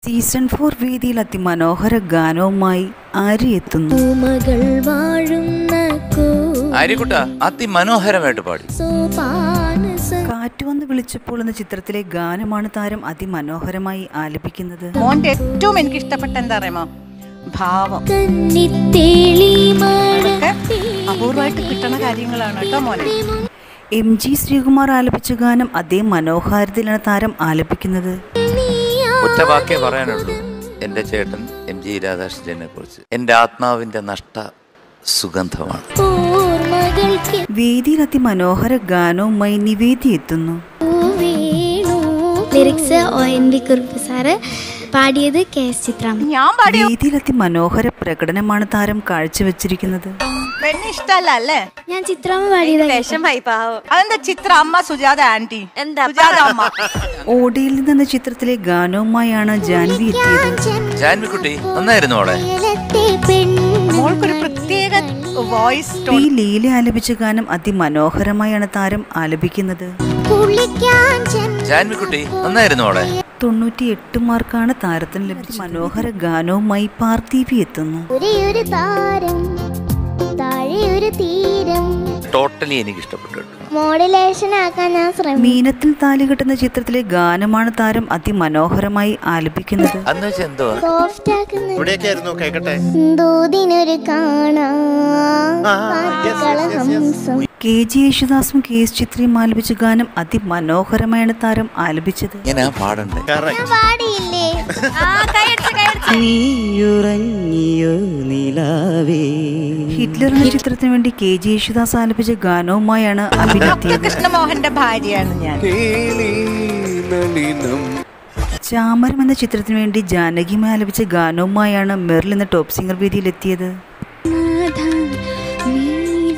Season 4 വേദിയിൽ അതിമനോഹര ഗാനവുമായി ആര്യ എത്തുന്നു. അതിമനോഹരമായിട്ട് പാടി. കാറ്റ് വന്ന് വിളിച്ചപ്പോൾ എന്ന ചിത്രത്തിലെ ഗാനമാണ് താരം അതിമനോഹരമായി ആലപിക്കുന്നത്. മോന്റെ ഏറ്റവും എനിക്ക് ഇഷ്ടപ്പെട്ട എന്താ അറിയാമോ, ഭാവം. അപൂർവമായിട്ട് കിട്ടണ കാര്യങ്ങളാണ് കേട്ടോ മോനെ. MG ശ്രീകുമാർ ആലപിച്ച ഗാനം അതേ മനോഹാരിതയിലാണ് താരം ആലപിക്കുന്നത്. ഒറ്റ വാക്കേ പറയാനുള്ളൂ എൻ്റെ ചേട്ടൻ MG രാധാകൃഷ്ണനെ കുറിച്ച്. എൻ്റെ ആത്മാവിൻ്റെ നഷ്ട സുഗന്ധമാണ്. വേദിയിൽ അതിമനോഹര ഗാനവുമായി നിവേദി എത്തുന്നു. ലിറിക്സ് ONV കുറുപ്പ് സാറ്, പാടിയത് KS ചിത്ര. വേദിയിൽ അതിമനോഹര പ്രകടനമാണ് താരം കാഴ്ചവെച്ചിരിക്കുന്നത്. ഇഷ്ടല്ലേ? ഞാൻ ചിത്രാമ്മ പാടിയത്. അതെന്താ ചിത്ര അമ്മ, സുജാത ആന്റി, അമ്മ. ഓടിയിൽ നിന്ന ചിത്രത്തിലെ ഗാനവുമായാണ് ജാൻവി എത്തിയത്. ജാൻവിക്കുട്ടി നന്നായിരുന്നു മോളെ. മോൾക്കൊരു പ്രത്യേക വോയിസ്. ഈ ലീല ആലപിച്ച ഗാനം അതിമനോഹരമായാണ് താരം ആലപിക്കുന്നത്. ജാൻവിക്കുട്ടി നന്നായിരുന്നു മോളെ. 98 മാർക്കാണ് താരത്തിന് ലഭിച്ച. മനോഹര ഗാനവുമായി പാർത്ഥിവി എത്തുന്നു. ടോട്ടലി എനിക്ക് ഇഷ്ടപ്പെട്ടു. മോഡുലേഷൻ ആക്കാൻ ഞാൻ ശ്രമിച്ചു. മീനത്തിൽ താലി കെട്ടുന്ന ചിത്രത്തിലെ ഗാനമാണ് താരം അതിമനോഹരമായി ആലപിക്കുന്നത്. KG യേശുദാസും KS ചിത്രയും ആലപിച്ച ഗാനം അതിമനോഹരമായാണ് താരം ആലപിച്ചത്. ഹിറ്റ്ലർ എന്ന ചിത്രത്തിന് വേണ്ടി KG യേശുദാസ് ആലപിച്ച ഗാനവുമായാണ് അഭിനയിച്ചത്. കൃഷ്ണമോഹന്റെ ഭാര്യയാണ് ഞാൻ. ചാമരം എന്ന ചിത്രത്തിന് വേണ്ടി ജാനകിമ ആലപിച്ച ഗാനവുമായാണ് മെറിൽ എന്ന ടോപ്പ് സിംഗർ വേദിയിലെത്തിയത്.